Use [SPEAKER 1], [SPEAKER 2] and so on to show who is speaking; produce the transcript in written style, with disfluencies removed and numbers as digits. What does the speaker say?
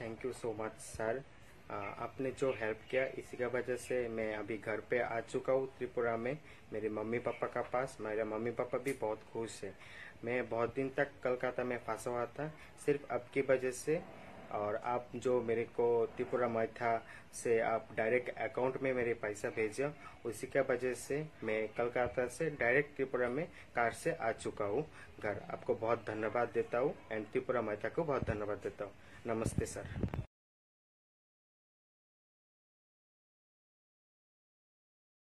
[SPEAKER 1] Thank you so much sir. आपने जो help किया इसी का वजह से मैं अभी घर पे आ चुका हूँ त्रिपुरा में, मेरे मम्मी पापा का पास। मेरे मम्मी पापा भी बहुत खुश है। मैं बहुत दिन तक कलकत्ता में फंसा हुआ था सिर्फ आपकी वजह से, और आप जो मेरे को त्रिपुरा मैथा से आप डायरेक्ट अकाउंट में मेरे पैसा भेजा, उसी का वजह से मैं कलकत्ता से डायरेक्ट त्रिपुरा में कार से आ चुका हूँ घर। आपको बहुत धन्यवाद देता हूँ एंड त्रिपुरा मैथा को बहुत धन्यवाद देता हूँ। नमस्ते सर।